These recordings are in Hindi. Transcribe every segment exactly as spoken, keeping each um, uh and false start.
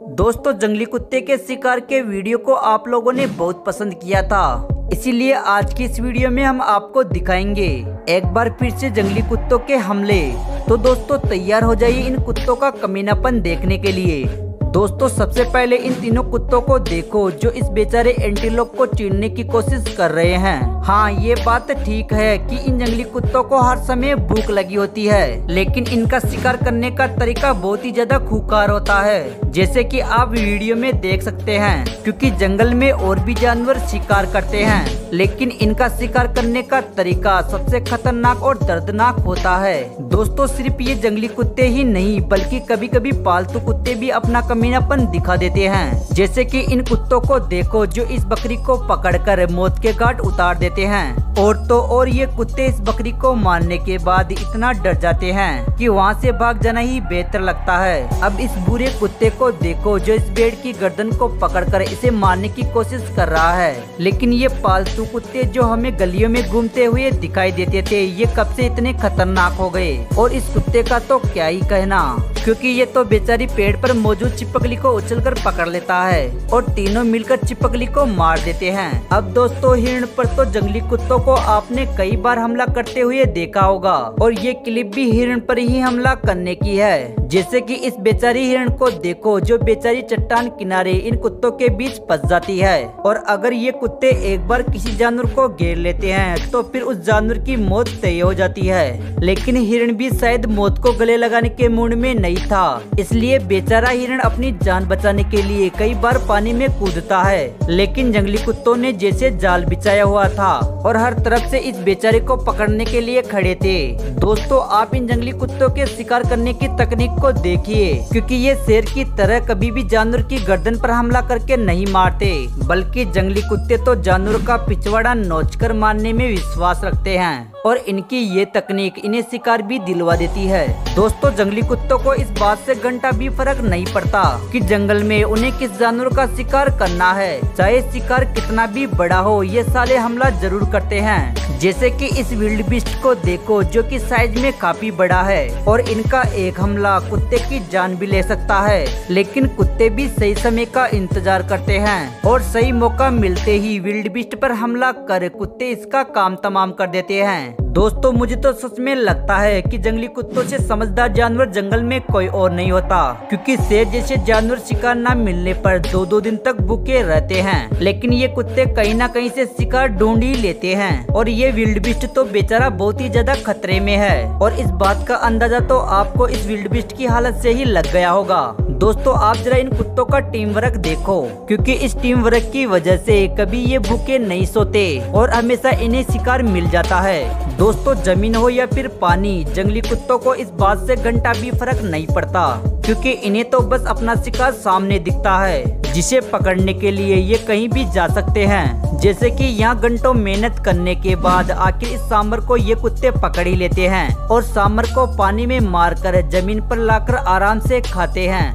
दोस्तों, जंगली कुत्ते के शिकार के वीडियो को आप लोगों ने बहुत पसंद किया था, इसीलिए आज की इस वीडियो में हम आपको दिखाएंगे एक बार फिर से जंगली कुत्तों के हमले। तो दोस्तों तैयार हो जाइए इन कुत्तों का कमीनापन देखने के लिए। दोस्तों सबसे पहले इन तीनों कुत्तों को देखो जो इस बेचारे एंटीलोप को चीरने की कोशिश कर रहे हैं। हाँ, ये बात ठीक है कि इन जंगली कुत्तों को हर समय भूख लगी होती है, लेकिन इनका शिकार करने का तरीका बहुत ही ज्यादा खूंखार होता है, जैसे कि आप वीडियो में देख सकते हैं। क्योंकि जंगल में और भी जानवर शिकार करते हैं, लेकिन इनका शिकार करने का तरीका सबसे खतरनाक और दर्दनाक होता है। दोस्तों सिर्फ ये जंगली कुत्ते ही नहीं बल्कि कभी कभी पालतू कुत्ते भी अपना कमीनापन दिखा देते हैं। जैसे कि इन कुत्तों को देखो जो इस बकरी को पकड़कर मौत के घाट उतार देते हैं। और तो और ये कुत्ते इस बकरी को मारने के बाद इतना डर जाते हैं कि वहाँ से भाग जाना ही बेहतर लगता है। अब इस बुरे कुत्ते को देखो जो इस भेड़ की गर्दन को पकड़कर इसे मारने की कोशिश कर रहा है। लेकिन ये पालतू कुत्ते जो हमें गलियों में घूमते हुए दिखाई देते थे, ये कब से इतने खतरनाक हो गए। और इस कुत्ते का तो क्या ही कहना, क्योंकि ये तो बेचारी पेड़ पर मौजूद चिपकली को उछलकर पकड़ लेता है और तीनों मिलकर चिपकली को मार देते हैं। अब दोस्तों हिरण पर तो जंगली कुत्तों को आपने कई बार हमला करते हुए देखा होगा, और ये क्लिप भी हिरण पर ही हमला करने की है। जैसे कि इस बेचारी हिरण को देखो जो बेचारी चट्टान किनारे इन कुत्तों के बीच फंस जाती है। और अगर ये कुत्ते एक बार किसी जानवर को घेर लेते हैं तो फिर उस जानवर की मौत तय हो जाती है। लेकिन हिरण भी शायद मौत को गले लगाने के मूड में नहीं था, इसलिए बेचारा हिरण अपनी जान बचाने के लिए कई बार पानी में कूदता है। लेकिन जंगली कुत्तों ने जैसे जाल बिछाया हुआ था और हर तरफ से इस बेचारे को पकड़ने के लिए खड़े थे। दोस्तों आप इन जंगली कुत्तों के शिकार करने की तकनीक को देखिए, क्योंकि ये शेर की तरह कभी भी जानवर की गर्दन पर हमला करके नहीं मारते, बल्कि जंगली कुत्ते तो जानवर का पिछवाड़ा नोचकर मारने में विश्वास रखते हैं। और इनकी ये तकनीक इन्हें शिकार भी दिलवा देती है। दोस्तों जंगली कुत्तों को इस बात से घंटा भी फर्क नहीं पड़ता कि जंगल में उन्हें किस जानवर का शिकार करना है, चाहे शिकार कितना भी बड़ा हो, ये साले हमला जरूर करते हैं। जैसे कि इस विल्ड बीस्ट को देखो जो कि साइज में काफी बड़ा है, और इनका एक हमला कुत्ते की जान भी ले सकता है। लेकिन कुत्ते भी सही समय का इंतजार करते हैं और सही मौका मिलते ही विल्ड बीस्ट पर हमला कर कुत्ते इसका काम तमाम कर देते हैं। दोस्तों मुझे तो सच में लगता है कि जंगली कुत्तों से समझदार जानवर जंगल में कोई और नहीं होता, क्योंकि शेर जैसे जानवर शिकार न मिलने पर दो दो दिन तक भूखे रहते हैं, लेकिन ये कुत्ते कहीं ना कहीं से शिकार ढूंढ ही लेते हैं। और ये विल्ड बीस्ट तो बेचारा बहुत ही ज्यादा खतरे में है, और इस बात का अंदाजा तो आपको इस विल्ड बीस्ट की हालत से ही लग गया होगा। दोस्तों आप जरा इन कुत्तों का टीम वर्क देखो, क्योंकि इस टीम वर्क की वजह से कभी ये भूखे नहीं सोते और हमेशा इन्हें शिकार मिल जाता है। दोस्तों जमीन हो या फिर पानी, जंगली कुत्तों को इस बात से घंटा भी फर्क नहीं पड़ता, क्योंकि इन्हें तो बस अपना शिकार सामने दिखता है, जिसे पकड़ने के लिए ये कहीं भी जा सकते हैं। जैसे कि यहाँ घंटों मेहनत करने के बाद आखिर इस सांबर को ये कुत्ते पकड़ ही लेते हैं और सांबर को पानी में मारकर जमीन पर लाकर आराम से खाते हैं।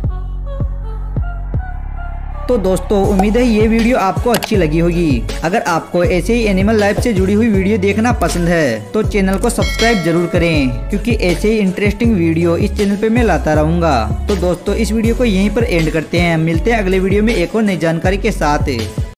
तो दोस्तों उम्मीद है ये वीडियो आपको अच्छी लगी होगी। अगर आपको ऐसे ही एनिमल लाइफ से जुड़ी हुई वीडियो देखना पसंद है तो चैनल को सब्सक्राइब जरूर करें, क्योंकि ऐसे ही इंटरेस्टिंग वीडियो इस चैनल पे मैं लाता रहूँगा। तो दोस्तों इस वीडियो को यहीं पर एंड करते हैं, मिलते हैं अगले वीडियो में एक और नई जानकारी के साथ।